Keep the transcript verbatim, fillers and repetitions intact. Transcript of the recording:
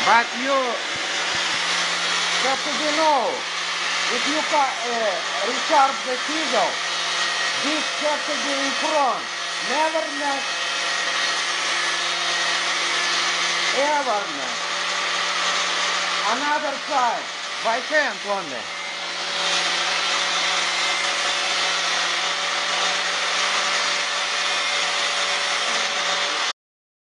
But you have to be know, if you can uh, recharge the kegel, this has to be in front, never next, ever next. Another side, by hand only.